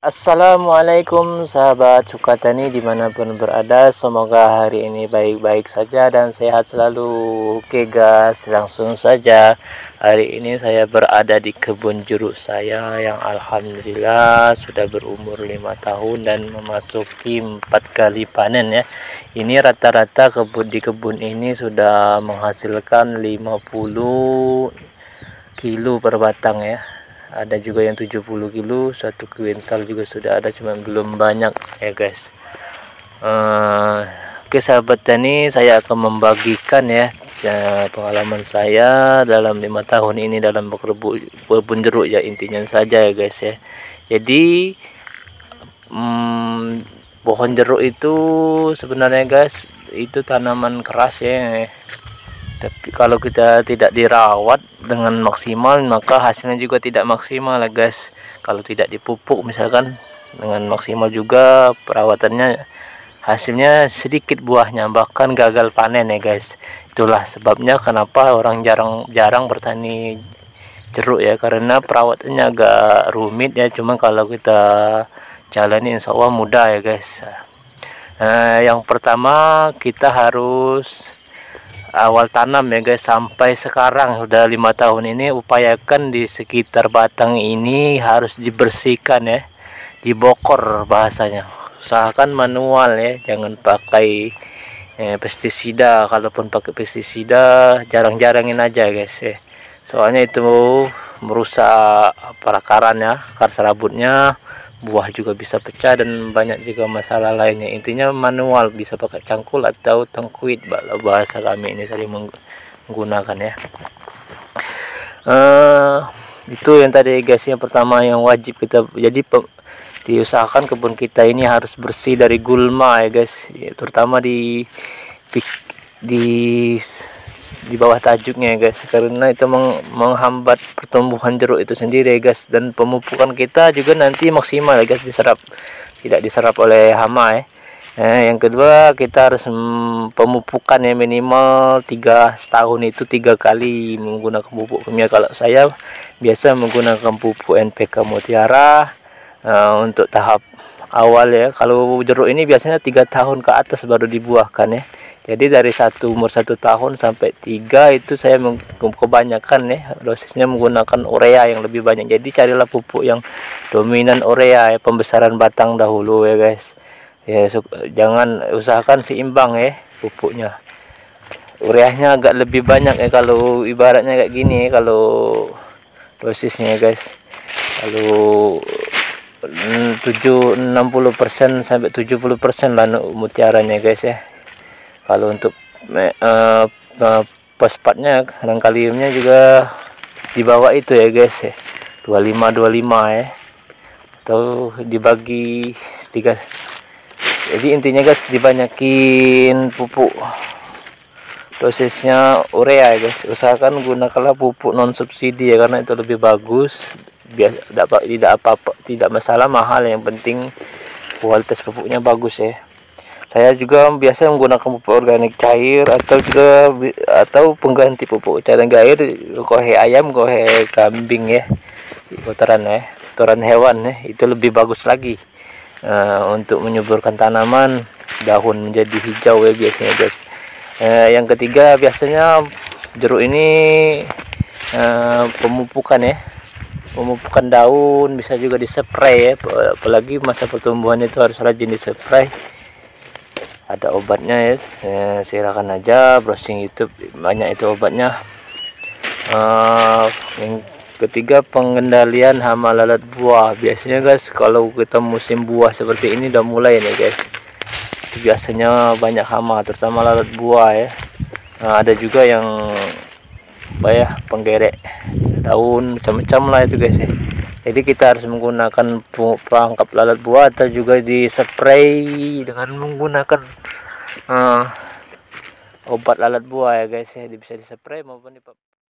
Assalamualaikum sahabat Sukatani dimanapun berada, semoga hari ini baik-baik saja dan sehat selalu. Oke guys, langsung saja. Hari ini saya berada di kebun jeruk saya yang alhamdulillah sudah berumur 5 tahun dan memasuki 4 kali panen ya. Ini rata-rata di kebun ini sudah menghasilkan 50 kilo per batang ya. Ada juga yang 70 kilo, 1 kuintal juga sudah ada, cuma belum banyak ya guys. Oke sahabat tani, saya akan membagikan ya pengalaman saya dalam 5 tahun ini dalam berkebun jeruk ya, intinya saja ya guys ya. Jadi pohon jeruk itu sebenarnya guys itu tanaman keras ya. Tapi kalau kita tidak dirawat dengan maksimal, maka hasilnya juga tidak maksimal ya guys. Kalau tidak dipupuk misalkan dengan maksimal juga perawatannya, hasilnya sedikit buahnya, bahkan gagal panen ya guys. Itulah sebabnya kenapa orang jarang bertani jeruk ya, karena perawatannya agak rumit ya. Cuma kalau kita jalani insya Allah mudah ya guys. Yang pertama kita harus awal tanam ya guys. Sampai sekarang udah 5 tahun ini, upayakan di sekitar batang ini harus dibersihkan ya, dibokor bahasanya. Usahakan manual ya, jangan pakai pestisida. Kalaupun pakai pestisida jarang-jarangin aja guys ya, soalnya itu merusak perakaran ya, akar serabutnya, buah juga bisa pecah dan banyak juga masalah lainnya. Intinya manual, bisa pakai cangkul atau tengkuit bahasa kami ini sering menggunakan ya. Itu yang tadi guys, yang pertama yang wajib kita, jadi diusahakan kebun kita ini harus bersih dari gulma ya guys ya, terutama di bawah tajuknya ya guys, karena itu menghambat pertumbuhan jeruk itu sendiri ya guys. Dan pemupukan kita juga nanti maksimal ya guys, tidak diserap oleh hama ya. Yang kedua kita harus pemupukan ya, minimal 3 setahun itu 3 kali menggunakan pupuk kimia. Kalau saya biasa menggunakan pupuk NPK Mutiara untuk tahap awal ya. Kalau jeruk ini biasanya 3 tahun ke atas baru dibuahkan ya. Jadi dari umur 1 tahun sampai 3 itu saya kebanyakan ya dosisnya menggunakan urea yang lebih banyak. Jadi carilah pupuk yang dominan urea ya, pembesaran batang dahulu ya guys. Ya jangan, usahakan seimbang ya pupuknya. Ureanya agak lebih banyak ya kalau ibaratnya kayak gini ya, kalau dosisnya ya guys. Kalau 60% sampai 70% lah mutiaranya guys ya. Kalau untuk fosfatnya dan kaliumnya juga di bawah itu ya guys ya, 25 ya, atau dibagi 3. Jadi intinya guys, dibanyakin pupuk, dosisnya urea ya guys. Usahakan gunakanlah pupuk non subsidi ya, karena itu lebih bagus. Tidak masalah mahal, yang penting kualitas pupuknya bagus ya. Saya juga biasa menggunakan pupuk organik cair atau pengganti pupuk cair, kohe ayam, kohe kambing ya, kotoran hewan ya, itu lebih bagus lagi untuk menyuburkan tanaman, daun menjadi hijau ya biasanya guys. Yang ketiga biasanya jeruk ini pemupukan ya, pemupukan daun, bisa juga dispray ya, apalagi masa pertumbuhan itu harus rajin dispray. Ada obatnya ya, silakan aja browsing YouTube, banyak itu obatnya. Yang ketiga pengendalian hama lalat buah. Biasanya guys kalau kita musim buah seperti ini udah mulai nih guys, itu biasanya banyak hama, terutama lalat buah ya. Ada juga yang penggerek daun, macam-macam lah itu guys ya. Jadi kita harus menggunakan perangkap lalat buah atau juga di spray dengan menggunakan obat lalat buah ya guys ya, bisa di spray maupun di